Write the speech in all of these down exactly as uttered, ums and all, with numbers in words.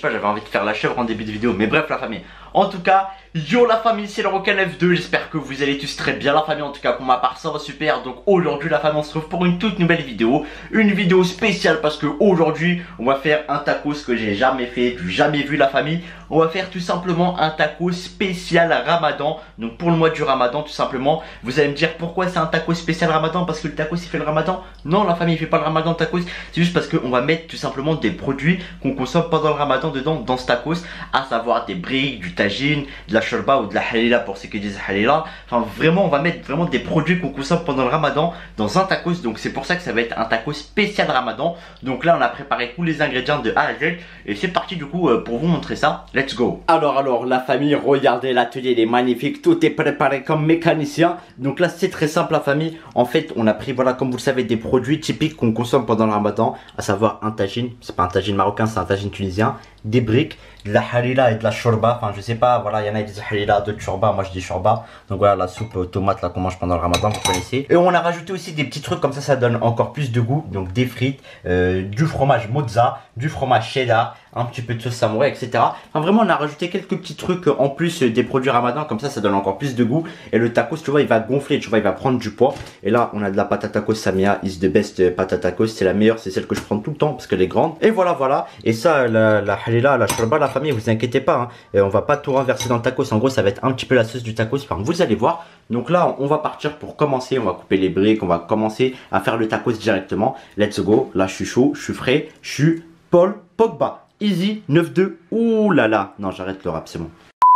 pas, j'avais envie de faire la chèvre en début de vidéo. Mais bref la famille. En tout cas, yo la famille, c'est le Rocan F deux. J'espère que vous allez tous très bien la famille. En tout cas pour ma part ça va super. Donc aujourd'hui la famille on se retrouve pour une toute nouvelle vidéo. Une vidéo spéciale parce que aujourd'hui on va faire un tacos que j'ai jamais fait, jamais vu la famille. On va faire tout simplement un taco spécial Ramadan. Donc pour le mois du Ramadan tout simplement. Vous allez me dire pourquoi c'est un taco spécial Ramadan? Parce que le tacos il fait le Ramadan? Non la famille il fait pas le Ramadan le tacos. C'est juste parce qu'on va mettre tout simplement des produits qu'on consomme pendant le Ramadan dedans dans ce tacos. À savoir des briques, du tagine, de la shorba ou de la halila pour ceux qui disent halila. Enfin vraiment on va mettre vraiment des produits qu'on consomme pendant le Ramadan dans un tacos. Donc c'est pour ça que ça va être un taco spécial Ramadan. Donc là on a préparé tous les ingrédients de A à Z. Et c'est parti du coup pour vous montrer ça. Let's go. Alors alors la famille, regardez l'atelier, il est magnifique. Tout est préparé comme mécanicien. Donc là c'est très simple la famille. En fait on a pris voilà comme vous le savez des produits typiques qu'on consomme pendant le Ramadan. À savoir un tagine, c'est pas un tagine marocain, c'est un tagine tunisien. Des briques, de la halila et de la shorba. Enfin je sais pas, voilà il y en a qui disent halila, d'autres shorba, moi je dis shorba. Donc voilà la soupe aux tomates là qu'on mange pendant le Ramadan, vous connaissez. Et on a rajouté aussi des petits trucs comme ça, ça donne encore plus de goût. Donc des frites, euh, du fromage mozza, du fromage cheddar, un petit peu de sauce samouraï, et cetera. Enfin vraiment on a rajouté quelques petits trucs en plus des produits Ramadan, comme ça ça donne encore plus de goût. Et le tacos tu vois il va gonfler, tu vois il va prendre du poids. Et là on a de la patate tacos Samia, is the best patate tacos, c'est la meilleure, c'est celle que je prends tout le temps parce qu'elle est grande. Et voilà voilà. Et ça la, la halila, la shorba, la famille, vous inquiétez pas, hein. Et on va pas tout renverser dans le tacos, en gros ça va être un petit peu la sauce du tacos, enfin vous allez voir. Donc là on va partir pour commencer, on va couper les briques, on va commencer à faire le tacos directement. Let's go, là je suis chaud, je suis frais, je suis Paul Pogba. Easy, neuf deux, ouh là là, non j'arrête le rap, c'est bon.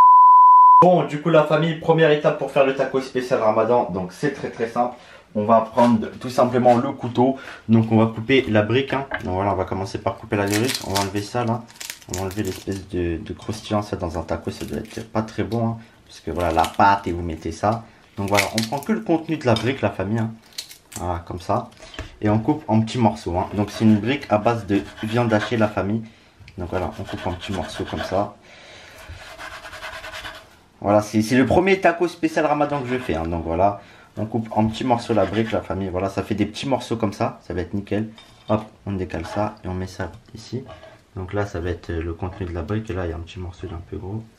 Bon du coup la famille, première étape pour faire le taco spécial Ramadan, donc c'est très très simple. On va prendre tout simplement le couteau, donc on va couper la brique, hein. Donc voilà on va commencer par couper la brique, on va enlever ça là. On va enlever l'espèce de, de croustillant, ça dans un taco ça doit être pas très bon, hein, parce que voilà la pâte et vous mettez ça. Donc voilà on prend que le contenu de la brique la famille, hein. Voilà comme ça. Et on coupe en petits morceaux, hein. Donc c'est une brique à base de viande hachée la famille. Donc voilà, on coupe en petits morceaux comme ça. Voilà, c'est le premier taco spécial Ramadan que je fais, hein. Donc voilà, on coupe en petits morceaux la brique, la famille. Voilà, ça fait des petits morceaux comme ça, ça va être nickel. Hop, on décale ça et on met ça ici. Donc là, ça va être le contenu de la brique. Et là, il y a un petit morceau un peu gros.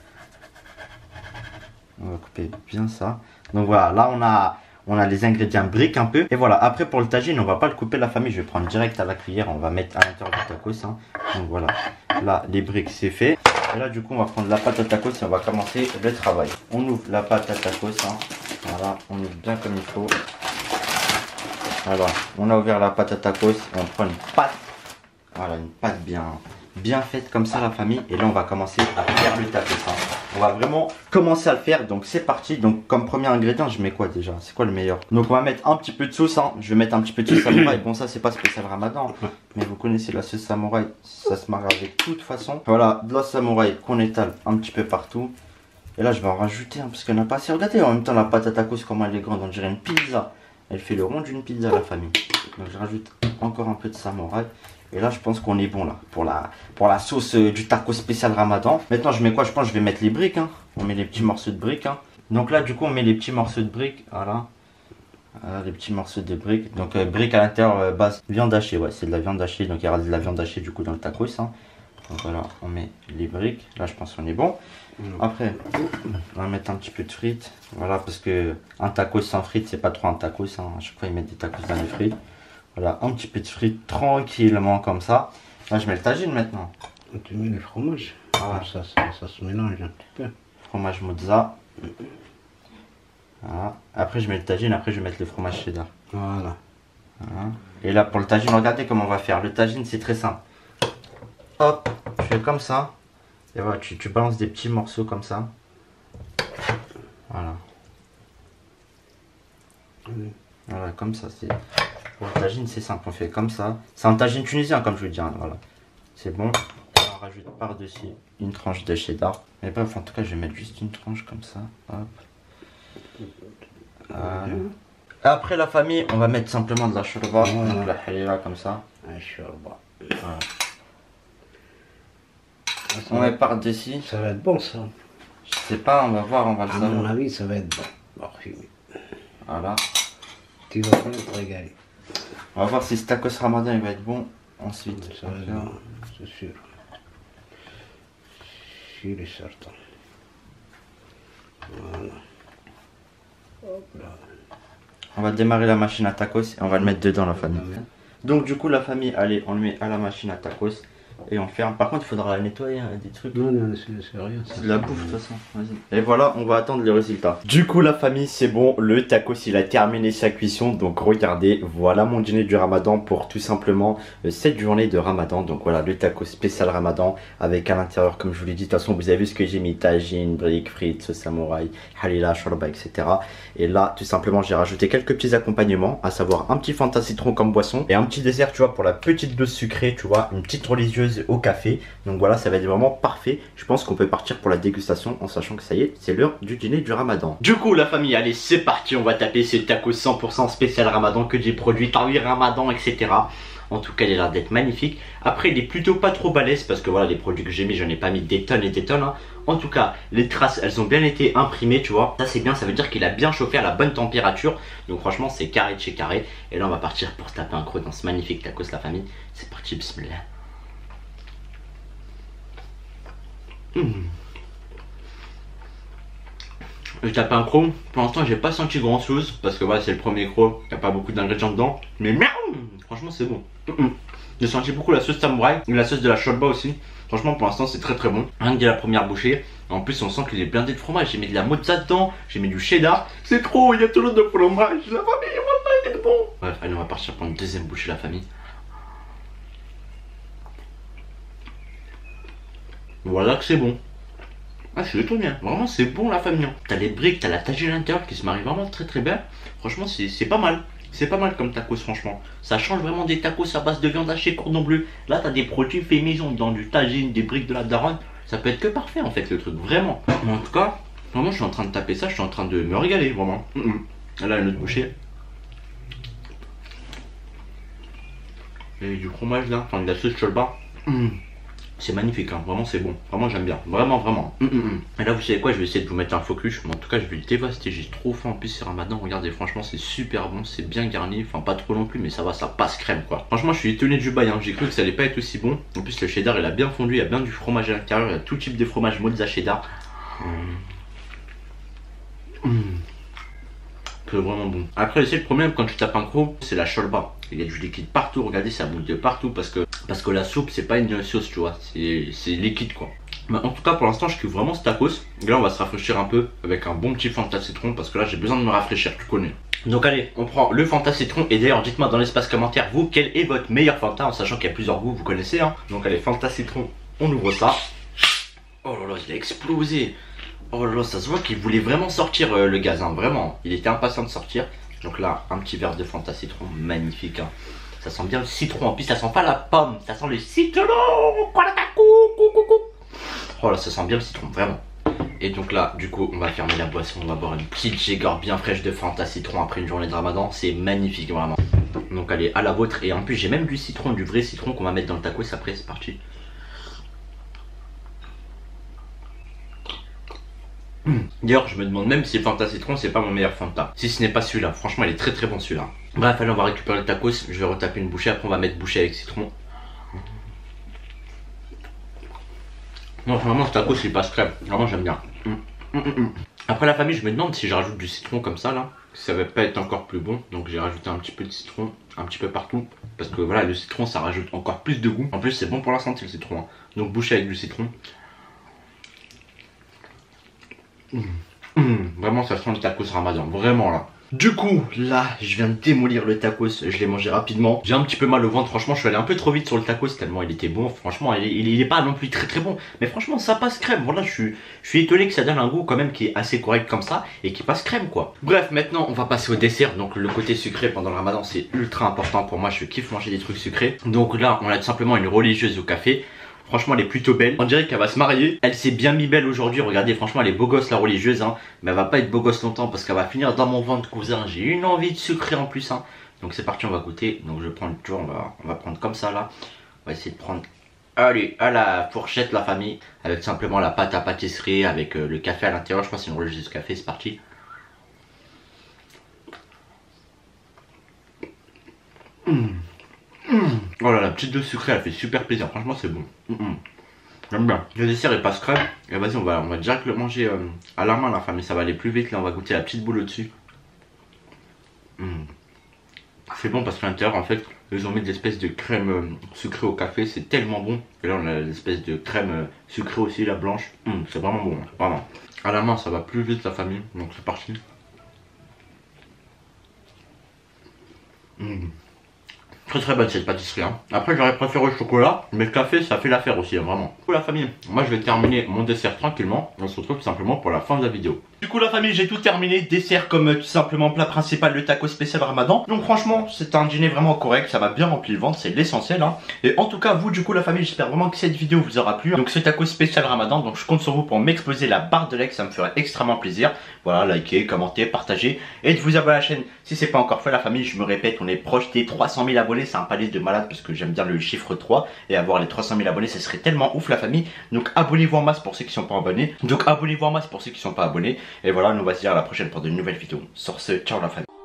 On va couper bien ça. Donc voilà, là, on a... On a les ingrédients briques un peu. Et voilà, après pour le tagine, on va pas le couper la famille. Je vais prendre direct à la cuillère. On va mettre à l'intérieur du tacos, hein. Donc voilà, là les briques c'est fait. Et là du coup on va prendre la pâte à tacos et on va commencer le travail. On ouvre la pâte à tacos, hein. Voilà, on ouvre bien comme il faut. Voilà, on a ouvert la pâte à tacos. Et on prend une pâte. Voilà, une pâte bien, bien faite comme ça la famille. Et là on va commencer à faire le tacos, hein. On va vraiment commencer à le faire, donc c'est parti. Donc comme premier ingrédient je mets quoi déjà? C'est quoi le meilleur? Donc on va mettre un petit peu de sauce, hein. Je vais mettre un petit peu de sauce samouraï. Bon ça c'est pas spécial Ramadan, mais vous connaissez la sauce samouraï, ça se marie avec toute façon. Voilà, de la samouraï qu'on étale un petit peu partout. Et là je vais en rajouter, hein, parce qu'on n'a pas assez regardé. En même temps la pâte à tacos comment elle est grande, on dirait une pizza. Elle fait le rond d'une pizza la famille. Donc je rajoute encore un peu de samouraï. Et là je pense qu'on est bon là pour la, pour la sauce euh, du taco spécial Ramadan. Maintenant je mets quoi? Je pense que je vais mettre les briques, hein. On met les petits morceaux de briques, hein. Donc là du coup on met les petits morceaux de briques. Voilà, voilà les petits morceaux de briques. Donc euh, briques à l'intérieur, euh, base viande hachée. Ouais c'est de la viande hachée. Donc il y aura de la viande hachée du coup dans le tacos, hein. Donc voilà on met les briques. Là je pense qu'on est bon. Après on va mettre un petit peu de frites. Voilà parce que un tacos sans frites c'est pas trop un tacos, hein. À chaque fois ils mettent des tacos dans les frites. Voilà, un petit peu de frites tranquillement comme ça. Là, je mets le tagine maintenant. Tu mets le fromage. Voilà. Ça, ça, ça se mélange un petit peu. Fromage mozza. Voilà. Après, je mets le tagine. Après, je vais mettre le fromage cheddar. Voilà. Voilà. Et là, pour le tagine, regardez comment on va faire. Le tagine, c'est très simple. Hop, tu fais comme ça. Et voilà, tu, tu balances des petits morceaux comme ça. Voilà. Oui. Voilà, comme ça. C'est... Pour le tagine, c'est simple, on fait comme ça. C'est un tagine tunisien, comme je vous dis, hein, voilà. C'est bon. Et on rajoute par-dessus une tranche de cheddar. Mais bref, en tout cas, je vais mettre juste une tranche comme ça. Hop. Voilà. Après, la famille, on va mettre simplement de la shorba. Voilà. Donc la halila comme ça. Un shorba. Voilà. On met par-dessus. Ça va être bon ça. Je sais pas, on va voir, on va le À savoir. mon avis, ça va être bon. Voilà. Tu vas pas te régaler. On va voir si ce tacos Ramadan il va être bon ensuite. Ça va être bon, c'est sûr. sûr et certain. Voilà. Hop là. On va démarrer la machine à tacos et on va le mettre dedans la famille. Donc du coup la famille, allez, on le met à la machine à tacos et on ferme. Par contre il faudra la nettoyer, hein, des trucs. Non, non, c'est rien. C'est de la bouffe de toute façon. Et voilà, on va attendre les résultats. Du coup la famille, c'est bon, le tacos il a terminé sa cuisson. Donc regardez, voilà mon dîner du ramadan pour tout simplement euh, cette journée de ramadan. Donc voilà, le tacos spécial ramadan avec à l'intérieur, comme je vous l'ai dit, de toute façon vous avez vu ce que j'ai mis, tagine, briques, frites, sauce samouraï, halila, shorba, et cetera. Et là tout simplement j'ai rajouté quelques petits accompagnements, à savoir un petit Fanta citron comme boisson et un petit dessert, tu vois, pour la petite dose sucrée, tu vois, une petite religieuse au café. Donc voilà, ça va être vraiment parfait. Je pense qu'on peut partir pour la dégustation en sachant que ça y est, c'est l'heure du dîner du ramadan. Du coup la famille, allez c'est parti, on va taper ces tacos cent pour cent spécial ramadan que j'ai produit par lui ramadan, et cetera. En tout cas il a l'air d'être magnifique. Après il est plutôt pas trop balèze parce que voilà, les produits que j'ai mis, j'en ai pas mis des tonnes et des tonnes hein. En tout cas les traces elles ont bien été imprimées, tu vois. Ça c'est bien, ça veut dire qu'il a bien chauffé à la bonne température. Donc franchement c'est carré de chez carré. Et là on va partir pour se taper un croc dans ce magnifique tacos la famille. C'est parti, bismillah. Mmh. Je tape un croc, pour l'instant j'ai pas senti grand chose parce que voilà, c'est le premier croc, il n'y a pas beaucoup d'ingrédients dedans. Mais merde, franchement c'est bon. Mmh. J'ai senti beaucoup la sauce samouraï, la sauce de la shorba aussi. Franchement pour l'instant c'est très très bon. Rien que dès la première bouchée. En plus on sent qu'il est blindé de fromage. J'ai mis de la mozza dedans, j'ai mis du cheddar. C'est trop, il y a toujours de fromage. La famille, on va être bon. Bref, allez on va partir pour une deuxième bouchée la famille. Voilà que c'est bon. Ah, je suis étonné, vraiment c'est bon la famille. T'as les briques, t'as la tagine à l'intérieur qui se marie vraiment très très bien. Franchement c'est pas mal. C'est pas mal comme tacos franchement. Ça change vraiment des tacos à base de viande hachée cordon bleu. Là t'as des produits faits maison, dans du tagine, des briques de la daronne. Ça peut être que parfait en fait le truc, vraiment. Mais en tout cas, vraiment je suis en train de taper ça, je suis en train de me régaler vraiment. Mm -mm. Là une autre bouchée. Et du fromage là, enfin de la sauce shorba. Mm. C'est magnifique, hein. Vraiment c'est bon, vraiment j'aime bien, vraiment vraiment. Mm -mm. Et là vous savez quoi, je vais essayer de vous mettre un focus, mais en tout cas je vais le dévaster, j'ai trop faim. En plus c'est ramadan, regardez franchement c'est super bon, c'est bien garni, enfin pas trop non plus mais ça va, ça passe crème quoi. Franchement je suis étonné du bail, hein. J'ai cru que ça allait pas être aussi bon. En plus le cheddar il a bien fondu, il y a bien du fromage à l'intérieur, il y a tout type de fromage mozza cheddar. Mm. Mm. C'est vraiment bon. Après c'est le problème quand tu tapes un croc, c'est la shorba. Il y a du liquide partout, regardez ça bouge de partout parce que parce que la soupe c'est pas une sauce tu vois, c'est liquide quoi. Mais en tout cas pour l'instant je kiffe vraiment ce tacos. Et là on va se rafraîchir un peu avec un bon petit Fanta citron parce que là j'ai besoin de me rafraîchir, tu connais. Donc allez, on prend le Fanta citron et d'ailleurs dites-moi dans l'espace commentaire vous quel est votre meilleur Fanta en sachant qu'il y a plusieurs goûts, vous connaissez hein. Donc allez, Fanta citron, on ouvre ça. Oh là là, il a explosé. Oh là là, ça se voit qu'il voulait vraiment sortir euh, le gaz, hein, vraiment. Il était impatient de sortir. Donc là, un petit verre de Fanta citron, magnifique. Hein. Ça sent bien le citron, en plus ça sent pas la pomme, ça sent le citron. Oh là, ça sent bien le citron, vraiment. Et donc là, du coup, on va fermer la boisson, on va boire une petite Jaeger bien fraîche de Fanta citron après une journée de ramadan. C'est magnifique, vraiment. Donc allez, à la vôtre. Et en plus, j'ai même du citron, du vrai citron qu'on va mettre dans le tacos après, c'est parti. D'ailleurs je me demande même si le Fanta citron c'est pas mon meilleur Fanta. Si ce n'est pas celui-là, franchement il est très très bon celui-là. Bref allez on va récupérer le tacos, je vais retaper une bouchée, après on va mettre bouchée avec citron. Non vraiment ce tacos il passe crème, vraiment j'aime bien. Après la famille je me demande si je rajoute du citron comme ça là, ça va pas être encore plus bon. Donc j'ai rajouté un petit peu de citron, un petit peu partout. Parce que voilà le citron ça rajoute encore plus de goût. En plus c'est bon pour la santé le citron hein. Donc bouchée avec du citron. Mmh. Mmh. Vraiment ça sent le tacos ramadan, vraiment là. Du coup là je viens de démolir le tacos, je l'ai mangé rapidement. J'ai un petit peu mal au ventre, franchement je suis allé un peu trop vite sur le tacos tellement il était bon. Franchement il est, il est pas non plus très très bon, mais franchement ça passe crème. Voilà je suis, je suis étonné que ça donne un goût quand même qui est assez correct comme ça et qui passe crème quoi. Bref maintenant on va passer au dessert. Donc le côté sucré pendant le ramadan c'est ultra important pour moi, je kiffe manger des trucs sucrés. Donc là on a tout simplement une religieuse au café. Franchement elle est plutôt belle, on dirait qu'elle va se marier. Elle s'est bien mis belle aujourd'hui, regardez franchement elle est beau gosse la religieuse hein. Mais elle va pas être beau gosse longtemps parce qu'elle va finir dans mon ventre cousin. J'ai une envie de sucrer en plus hein. Donc c'est parti on va goûter. Donc je prends le tour, on va, on va prendre comme ça là. On va essayer de prendre, allez à la fourchette la famille. Avec simplement la pâte à pâtisserie avec euh, le café à l'intérieur. Je crois que c'est une religieuse de café, c'est parti. Mmh. Mmh. Oh là la petite dose sucrée elle fait super plaisir, franchement c'est bon. Mmh. J'aime bien. Le dessert il passe crème. Et vas-y, on va, on va direct le manger euh, à la main la famille, ça va aller plus vite. Là on va goûter la petite boule au-dessus. Mmh. C'est bon parce qu'à l'intérieur en fait ils ont mis des espèces de crème euh, sucrée au café, c'est tellement bon. Et là on a l'espèce de crème euh, sucrée aussi, la blanche. Mmh, c'est vraiment bon, vraiment. À la main ça va plus vite la famille, donc c'est parti. Mmh. Très très bonne cette pâtisserie hein. Après j'aurais préféré au chocolat, mais le café ça fait l'affaire aussi hein, vraiment. Pour la famille, moi je vais terminer mon dessert tranquillement. On se retrouve tout simplement pour la fin de la vidéo. Du coup la famille, j'ai tout terminé, dessert comme euh, tout simplement plat principal, le taco spécial ramadan. Donc franchement c'est un dîner vraiment correct, ça m'a bien rempli le ventre, c'est l'essentiel hein. Et en tout cas vous du coup la famille, j'espère vraiment que cette vidéo vous aura plu. Donc ce taco spécial ramadan, donc je compte sur vous pour m'exploser la barre de like, ça me ferait extrêmement plaisir. Voilà, likez, commentez, partagez et de vous abonner à la chaîne si c'est pas encore fait la famille. Je me répète, on est proche des trois cent mille abonnés, c'est un palier de malade parce que j'aime bien le chiffre trois. Et avoir les trois cent mille abonnés, ce serait tellement ouf la famille. Donc abonnez-vous en masse pour ceux qui sont pas abonnés. Donc abonnez-vous en masse pour ceux qui sont pas abonnés. Et voilà, nous on va se dire à la prochaine pour de nouvelles vidéos. Sur ce, ciao la famille.